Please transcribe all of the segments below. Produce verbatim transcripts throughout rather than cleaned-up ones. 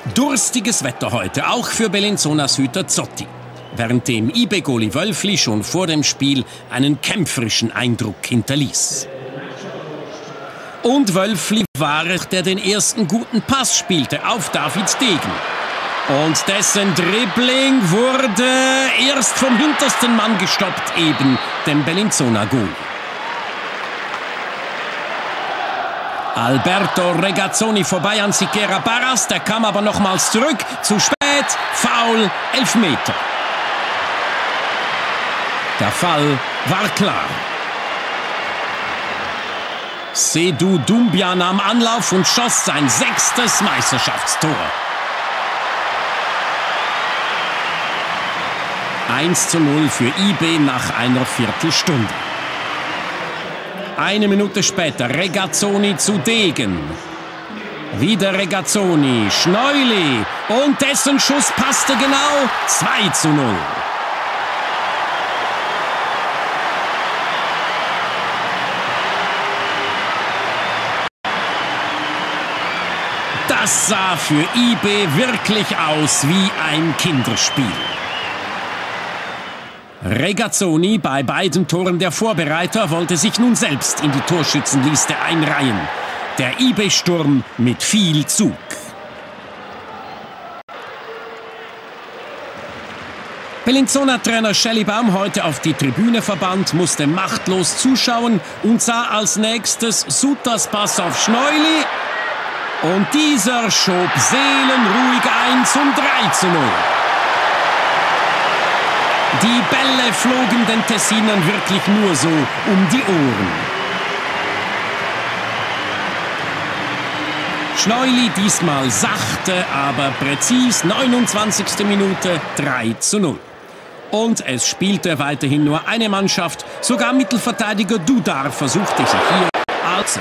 Durstiges Wetter heute, auch für Bellinzonas Hüter Zotti. Während dem I B-Goalie Wölfli schon vor dem Spiel einen kämpferischen Eindruck hinterließ. Und Wölfli war es, der den ersten guten Pass spielte auf David Degen. Und dessen Dribbling wurde erst vom hintersten Mann gestoppt, eben dem Bellinzona Goal. Alberto Regazzoni vorbei an Siqueira Barras, der kam aber nochmals zurück, zu spät, Foul, Elfmeter. Der Fall war klar. Seydou Doumbia nahm Anlauf und schoss sein sechstes Meisterschaftstor. eins zu null für I B nach einer Viertelstunde. Eine Minute später Regazzoni zu Degen. Wieder Regazzoni, Schneuli und dessen Schuss passte genau, zwei zu null. Das sah für I B wirklich aus wie ein Kinderspiel. Regazzoni, bei beiden Toren der Vorbereiter, wollte sich nun selbst in die Torschützenliste einreihen. Der I B-Sturm mit viel Zug. Bellinzona-Trainer Schellibaum, heute auf die Tribüne verbannt, musste machtlos zuschauen und sah als nächstes Sutas Pass auf Schneuli. Und dieser schob seelenruhig ein zum drei zu null. Die Bälle flogen den Tessinern wirklich nur so um die Ohren. Schneuli diesmal sachte, aber präzis, neunundzwanzigste Minute, drei zu null. Und es spielte weiterhin nur eine Mannschaft, sogar Mittelverteidiger Dudar versuchte sich hier als...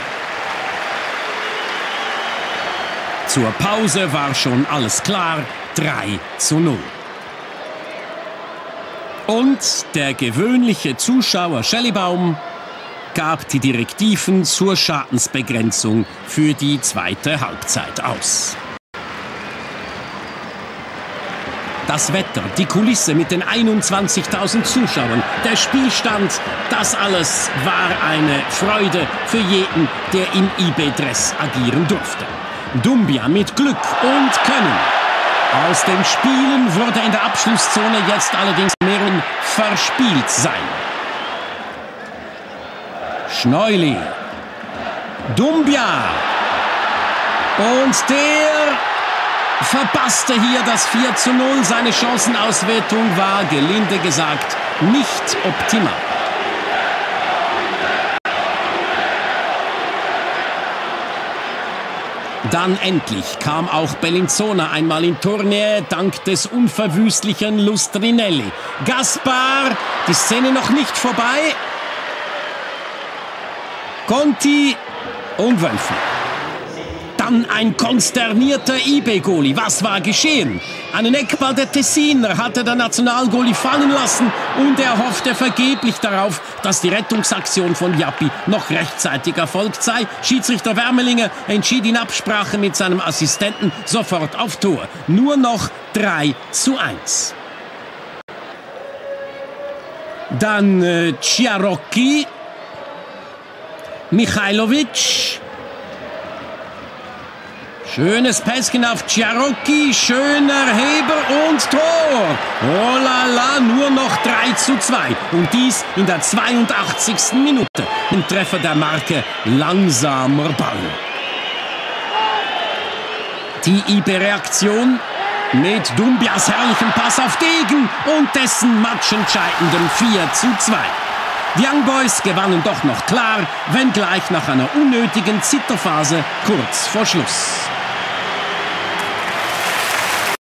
Zur Pause war schon alles klar, drei zu null. Und der gewöhnliche Zuschauer Schellibaum gab die Direktiven zur Schadensbegrenzung für die zweite Halbzeit aus. Das Wetter, die Kulisse mit den einundzwanzigtausend Zuschauern, der Spielstand, das alles war eine Freude für jeden, der im I B-Dress agieren durfte. Doumbia mit Glück und Können. Aus dem Spielen wurde in der Abschlusszone jetzt allerdings mehr verspielt sein. Schneuli. Doumbia. Und der verpasste hier das vier zu null. Seine Chancenauswertung war, gelinde gesagt, nicht optimal. Dann endlich kam auch Bellinzona einmal in Tornähe, dank des unverwüstlichen Lustrinelli. Gaspar, die Szene noch nicht vorbei. Conti und Wölfli. Dann ein konsternierter I B-Goalie. Was war geschehen? Einen Eckball der Tessiner hatte der Nationalgoalie fallen lassen und er hoffte vergeblich darauf, dass die Rettungsaktion von Jappi noch rechtzeitig erfolgt sei. Schiedsrichter Wermelinger entschied in Absprache mit seinem Assistenten sofort auf Tor. Nur noch drei zu eins. Dann äh, Ciarocchi, Michailovic. Schönes Pässchen auf Ciarocchi, schöner Heber und Tor. Oh la la, nur noch drei zu zwei. Und dies in der zweiundachtzigsten Minute. Ein Treffer der Marke langsamer Ball. Die I B-Reaktion mit Doumbias herrlichem Pass auf Degen und dessen matchentscheidenden vier zu zwei. Die Young Boys gewannen doch noch klar, wenngleich nach einer unnötigen Zitterphase kurz vor Schluss.